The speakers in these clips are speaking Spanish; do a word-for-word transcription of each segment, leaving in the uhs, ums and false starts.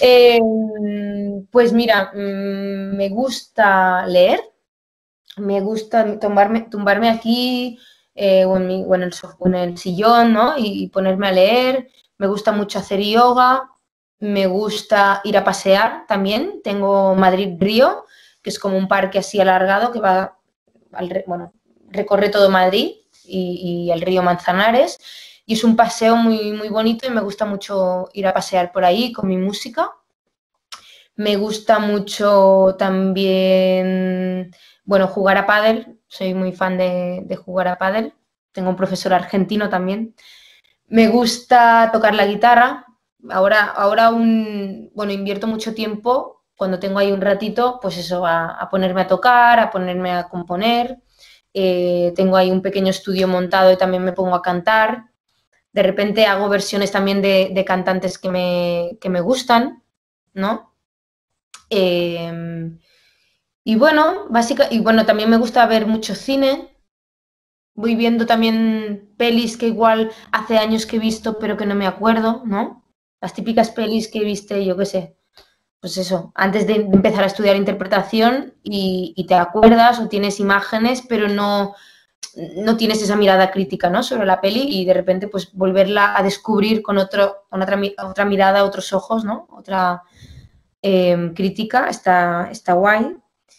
Eh, pues mira, mm, me gusta leer, me gusta tumbarme, tumbarme aquí eh, o, en mi, o, en el, o en el sillón, ¿no? Y ponerme a leer. Me gusta mucho hacer yoga, me gusta ir a pasear también. Tengo Madrid Río, que es como un parque así alargado que va, al, bueno, recorre todo Madrid y, y el río Manzanares. Y es un paseo muy, muy bonito y me gusta mucho ir a pasear por ahí con mi música. Me gusta mucho también, bueno, jugar a pádel. Soy muy fan de, de jugar a pádel. Tengo un profesor argentino también. Me gusta tocar la guitarra. Ahora, ahora un, bueno, invierto mucho tiempo cuando tengo ahí un ratito, pues eso, a, a ponerme a tocar, a ponerme a componer. Eh, tengo ahí un pequeño estudio montado y también me pongo a cantar. De repente hago versiones también de, de cantantes que me, que me gustan, ¿no? Eh, y bueno, básica, y bueno, también me gusta ver mucho cine. Voy viendo también pelis que igual hace años que he visto, pero que no me acuerdo, ¿no? Las típicas pelis que viste, yo qué sé, pues eso, antes de empezar a estudiar interpretación y, y te acuerdas o tienes imágenes, pero no, no tienes esa mirada crítica, ¿no? Sobre la peli y de repente pues volverla a descubrir con, otro, con otra, otra mirada, otros ojos, ¿no? Otra eh, crítica, está, está guay.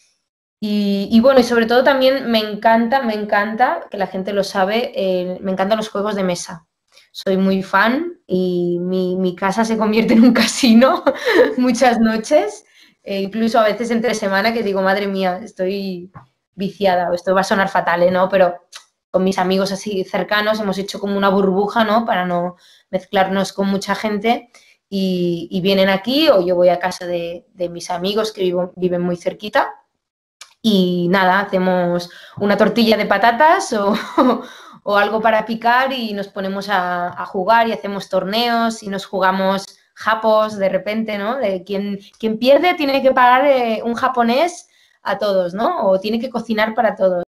Y, y, bueno, y sobre todo también me encanta, me encanta, que la gente lo sabe, eh, me encantan los juegos de mesa. Soy muy fan y mi, mi casa se convierte en un casino muchas noches, eh, incluso a veces entre semana que digo, madre mía, estoy viciada, esto va a sonar fatal, ¿eh? ¿No? Pero con mis amigos así cercanos hemos hecho como una burbuja, ¿no? Para no mezclarnos con mucha gente y, y vienen aquí o yo voy a casa de, de mis amigos que vivo, viven muy cerquita. Y nada, hacemos una tortilla de patatas o, o algo para picar y nos ponemos a, a, jugar y hacemos torneos y nos jugamos japos de repente, ¿no? De quien, quien pierde tiene que pagar eh, un japonés a todos, ¿no? O tiene que cocinar para todos.